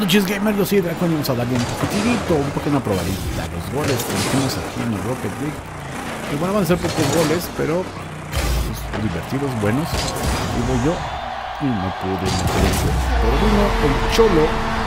noches, gamers, yo soy Dracon y vamos a darle un poquito una probadita. Los goles que hicimos aquí en el Rocket League. Y bueno, van a ser pocos goles, pero pues, divertidos, buenos. Digo yo, y no pude meter el gol. Pero vino el Cholo,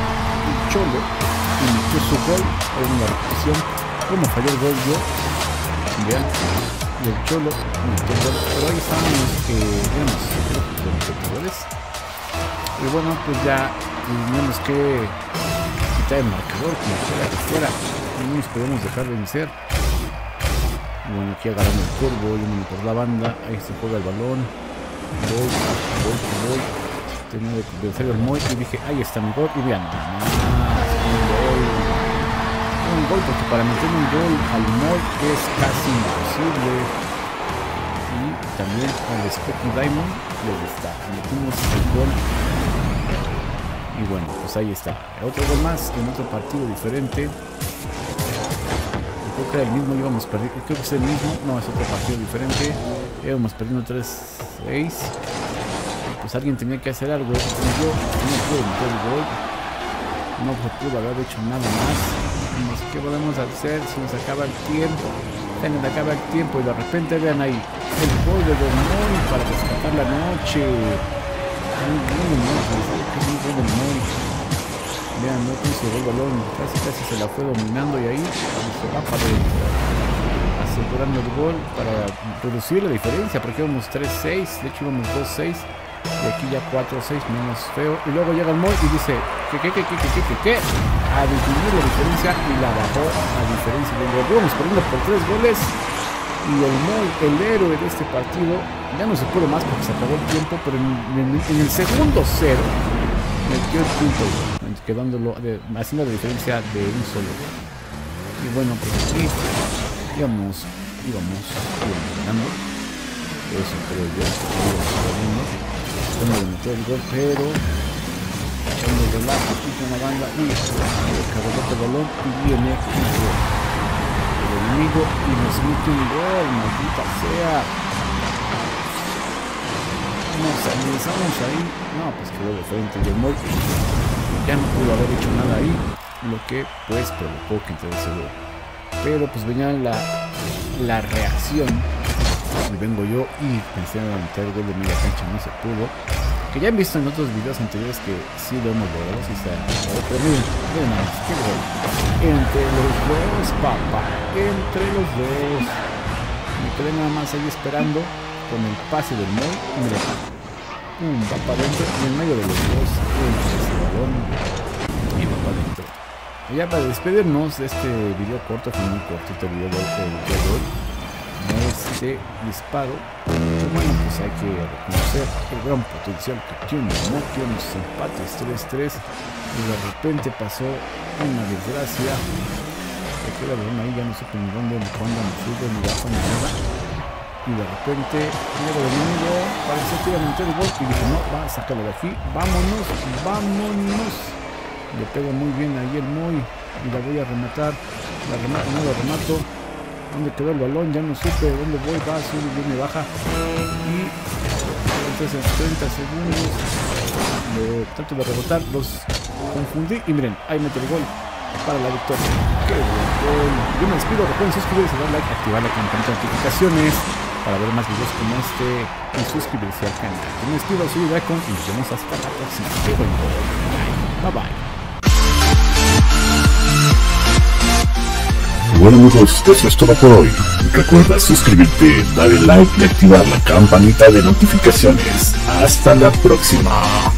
y metió su gol en la repetición. Como falló el gol yo, vean, y el Cholo metió el gol. Pero ahí están los competidores. Y bueno, pues ya tenemos que quitar el marcador como quiera que fuera. No nos podemos dejar vencer. Y bueno, aquí agarrando el curvo, yendo por la banda. Ahí se juega el balón. Gol. Tenía de vencer el Moy y dije, ahí está mi gol. Y vean, un gol, porque para meter un gol al Moy es casi imposible. Y también al Specky Diamond metimos el gol. Y bueno, pues ahí está. Otro gol más en otro partido diferente. Creo que era el mismo, íbamos perdiendo. Creo que es el mismo. No, es otro partido diferente. Íbamos perdiendo 3-6. Pues alguien tenía que hacer algo. Y yo no pude meter el gol. No pude haber hecho nada más. ¿Qué podemos hacer si nos acaba el tiempo? Se nos acaba el tiempo y de repente vean ahí el gol de Don Moy para rescatar la noche. Muy bien, vean, no consiguió el balón, casi se la fue dominando y ahí se va para adentro, asegurando el gol para reducir la diferencia, porque íbamos 3-6, de hecho íbamos 2-6 y aquí ya 4-6, menos feo. Y luego llega el Moy y dice ¿qué? A disminuir la diferencia y la bajó a diferencia de gol. Íbamos perdiendo por 3 goles. Y el Moy, el héroe de este partido, ya no se pudo más porque se acabó el tiempo, pero en el segundo 0 metió el punto, quedándolo haciendo la diferencia de un solo gol. Y bueno, pues aquí íbamos ganando. Eso creo yo, íbamos meter el gol, pero echando el relajo aquí con la banda y cargó el balón y viene el gol. El enemigo y nos mete un gol, maldita sea. Nos analizamos ahí. No, pues quedó de frente del Moy. Ya no pudo haber hecho nada ahí, lo que pues provocó que entrara ese gol. Pero pues venía la reacción. Y vengo yo y pensé en meter el gol de media cancha, no se pudo. Que ya han visto en otros videos anteriores que sí lo hemos logrado, sí está. Pero miren nada más, qué gol. Entre los dos, papá, entre los dos. Me quedé nada más ahí esperando con el pase del Moy y mira, va para adentro y en medio de los dos ese balón y va para adentro. Y ya para despedirnos de este video corto, fue muy cortito el video de hoy. Este disparo, pero bueno, pues hay que reconocer el gran potencial que tiene unos empates 3-3 y de repente pasó una desgracia. Aquí la verdad ahí ya no supe ni dónde, ni cuándo, ni sube, ni bajo, ni nada. Y de repente llega el enemigo, parecía que iba a meter el gol y dije no, va a sacarlo de aquí, vámonos. Le pega muy bien ahí el Moy y la voy a rematar, no la remato. ¿Dónde quedó el balón? Ya no supe dónde voy, va, sube, viene, baja. Y entonces 30 segundos trato de rebotar, los confundí y miren, ahí mete el gol para la victoria. ¡Qué buen gol! Yo me despido, recuerden suscribirse, dar like, activar la campanita de notificaciones para ver más videos como este y suscribirse al canal. Yo me despido, soy Dracon y nos vemos hasta la próxima. ¡Qué buen gol! Bye bye. Bueno amigos, eso es todo por hoy. Recuerda suscribirte, darle like y activar la campanita de notificaciones. Hasta la próxima.